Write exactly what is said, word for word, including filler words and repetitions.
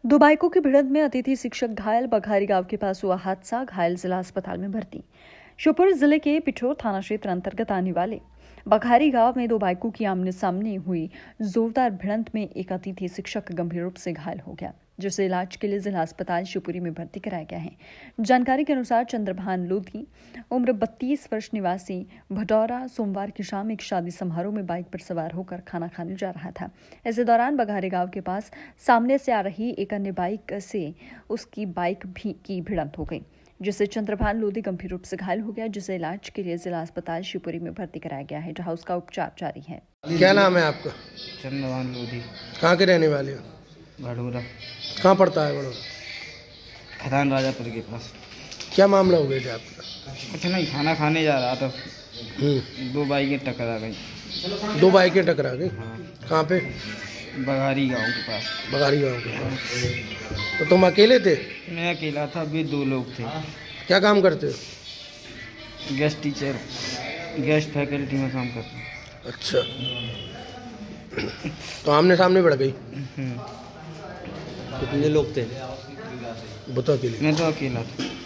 दो बाइकों की भिड़ंत में अतिथि शिक्षक घायल। बघारी गांव के पास हुआ हादसा, घायल जिला अस्पताल में भर्ती। श्योपुर जिले के पिठोर थाना क्षेत्र अंतर्गत आने वाले बघारी गांव में दो बाइकों की आमने सामने हुई जोरदार भिड़ंत में एक अतिथि शिक्षक गंभीर रूप से घायल हो गया, जिसे इलाज के लिए जिला अस्पताल शिवपुरी में भर्ती कराया गया है। जानकारी के अनुसार चंद्रभान लोधी, उम्र बत्तीस वर्ष, निवासी भटौरा, सोमवार की शाम एक शादी समारोह में बाइक पर सवार होकर खाना खाने जा रहा था। इसी दौरान बघारी गांव के पास सामने से आ रही एक अन्य बाइक से उसकी बाइक भी की भिड़ंत हो गई, जिससे चंद्रभान लोधी गंभीर रूप से घायल हो गया, जिसे इलाज के लिए जिला अस्पताल शिवपुरी में भर्ती कराया गया है, जहां उसका उपचार जारी है। क्या नाम है आपका? चंद्रभान लोधी। कहाँ के रहने वाले हो? भड़ूरा। कहाँ पड़ता है भड़ूरा? खदान राजापुर के पास। क्या मामला हो गया था आपका? कुछ नहीं, खाना खाने जा रहा था, दो बाइकें टकरा गई। दो बाइकें टकरा गई? हाँ। कहाँ पे? बघारी गांव के पास। बघारी गांव के पास। तो तुम अकेले थे? मैं अकेला था, भी दो लोग थे। क्या काम करते हो? गेस्ट टीचर, गेस्ट फैकल्टी में काम करते हैं। अच्छा, तो आमने सामने बढ़ गई? हम्म। कितने लोग थे? बताओ। अकेले? मैं तो अकेला था।